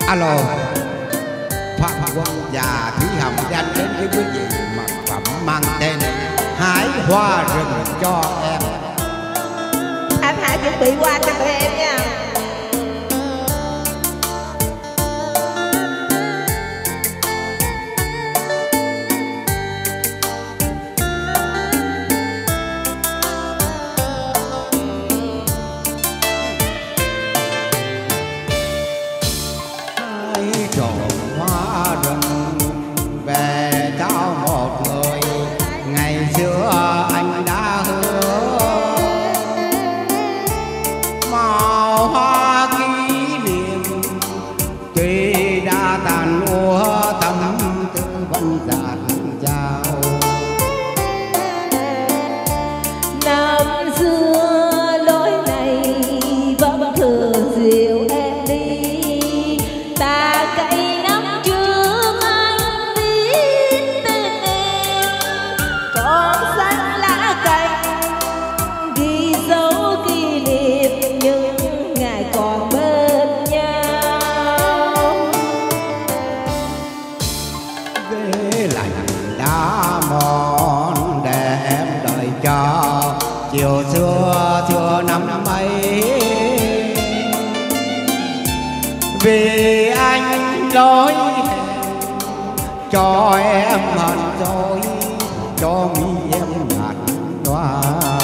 Alo, Phạm Quân và Thúy Hồng đang đến với quý vị mặt phẩm mang tên Hái Hoa Rừng cho em. Anh hãy chuẩn bị hoa cho tụi em nha. Trộm hoa rừng về cho một người ngày xưa anh đã hứa, màu hoa kỷ niệm tuy đã tàn úa tâm tư vẫn dạt dào. Năm xưa lối này vẫn thường dịu em đi, ta cậy năm trước anh biết tên em, còn xanh lá cành ghi dấu kỷ niệm những ngày còn bên nhau. Ghế lạnh đã mòn để em đợi cho chiều xưa năm ấy, vì anh lối hẹn cho em hận rồi cho mi em nhạt nhòa.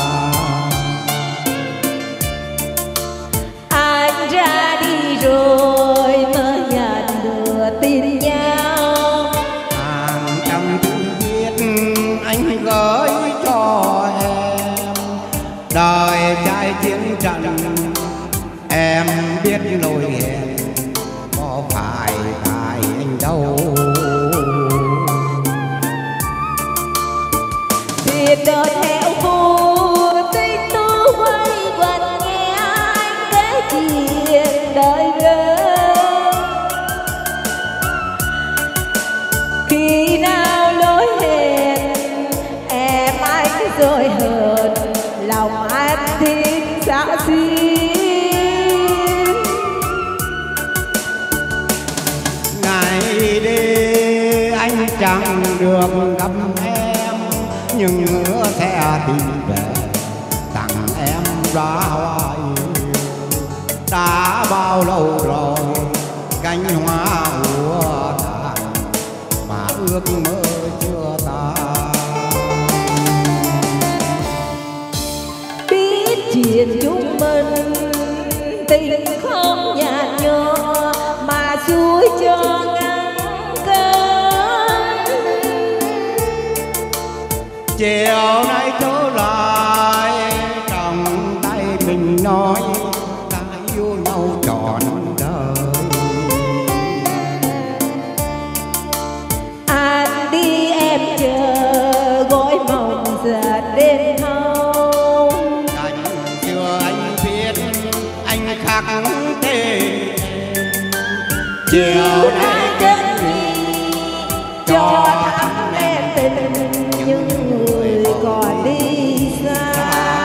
Anh ra đi rồi mới nhận được tin nhau, Hàng trăm thư viết anh gửi cho em, đời trai chiến trận em biết lối hẹn có phải tại anh đâu. việc đời theo vua tình tu quay quanh nghe anh kể chuyện đời gớm. Khi nào lối hẹn em anh rồi hờn, lòng anh thiên xa xin. Ngày đi anh chẳng được gặp em, nhưng hứa sẽ tìm về tặng em đóa hoa yêu. Đã bao lâu rồi cánh hoa úa tàn mà ước mơ chưa tan. Biết chuyện chúng mình tình không nhạt nhòa mà xuôi cho ngăn cơn. Chiều nay trở lại trong tay mình nói ta yêu nhau trọn đời. Anh đi em chờ gối mộng dệt đến thâu. Cảnh xưa anh viết anh khắc tên chiều nay kết nghị Cho thắm em tình những người còn đi xa.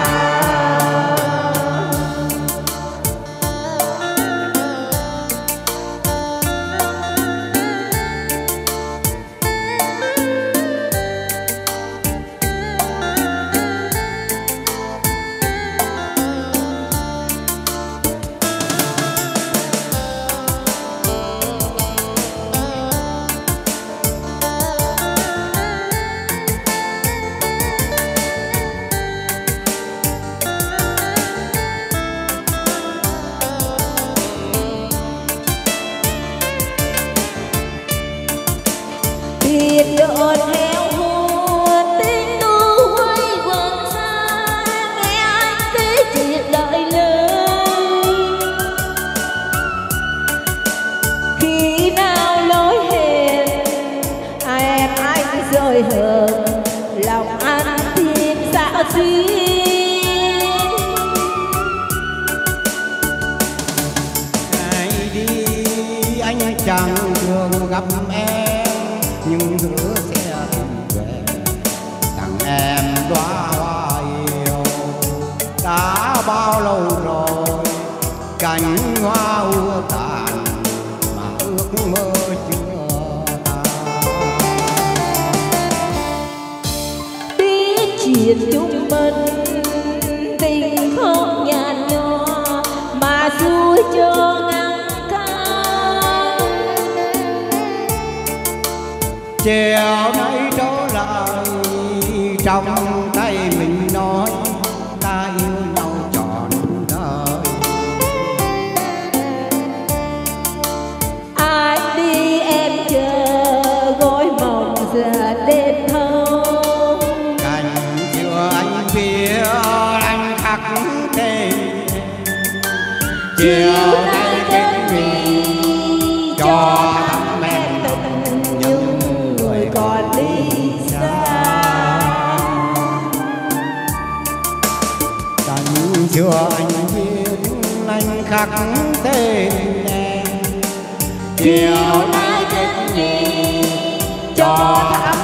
Biệt đội theo hùa tình tu quay quần xa, nghe anh kể chuyện đời lớn. Khi nào lối hẹn em anh rồi hờn, lòng anh thêm xa xuyên. ngày đi anh chẳng được gặp em, nhưng hứa sẽ tìm về tặng em đóa hoa yêu. Đã bao lâu rồi cánh hoa úa tàn mà chuyện chúng mình tình không nhạt nhòa mà xuôi cho ngăn cản. Chiều nay trở lại trong tay mình nói ta yêu nhau trọn đời. Ai đi em chờ gói mộng giờ đêm thâu. Cành chưa anh phía anh khắc tên chiều nay kết vì cho thắm em tình những người còn đi xa. Cành chưa anh viết anh khắc tên em chiều nay kết vì cho thắm